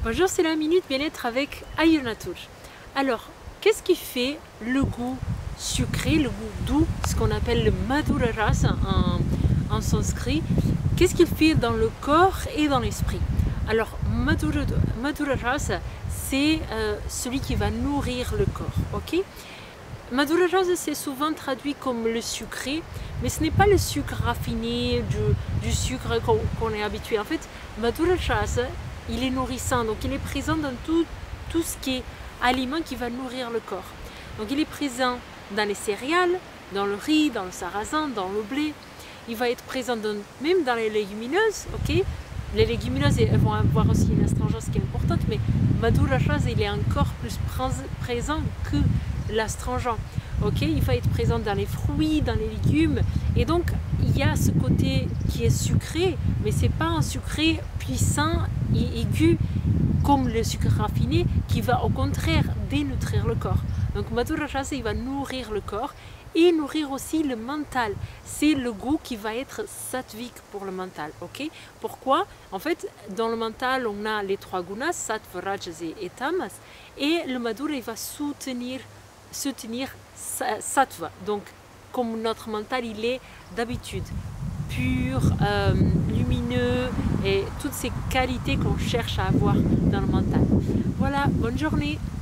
Bonjour, c'est la Minute Bien-être avec Ayurnatur. Alors, qu'est-ce qui fait le goût sucré, le goût doux, ce qu'on appelle le Madhura Rasa en sanskrit? Qu'est-ce qu'il fait dans le corps et dans l'esprit? Alors, Madhura Rasa, c'est celui qui va nourrir le corps, ok? Madhura Rasa, c'est souvent traduit comme le sucré, mais ce n'est pas le sucre raffiné, du sucre qu'on est habitué. En fait, Madhura Rasa, il est nourrissant, donc il est présent dans tout ce qui est aliment qui va nourrir le corps. Donc il est présent dans les céréales, dans le riz, dans le sarrasin, dans le blé. Il va être présent même dans les légumineuses, ok? Les légumineuses, elles vont avoir aussi une astringence qui est importante, mais Madhura Rasa, il est encore plus présent que l'astringent. Okay, il va être présent dans les fruits, dans les légumes, et donc il y a ce côté qui est sucré, mais c'est pas un sucré puissant et aigu comme le sucre raffiné qui va au contraire dénutrir le corps. Donc Madhura Rasa, il va nourrir le corps et nourrir aussi le mental. C'est le goût qui va être sattvique pour le mental. Ok? Pourquoi? En fait, dans le mental, on a les trois gunas, sattva, rajas et tamas, et le Madhura, il va soutenir sattva. Donc, comme notre mental, il est d'habitude pur, lumineux et toutes ces qualités qu'on cherche à avoir dans le mental. Voilà, bonne journée!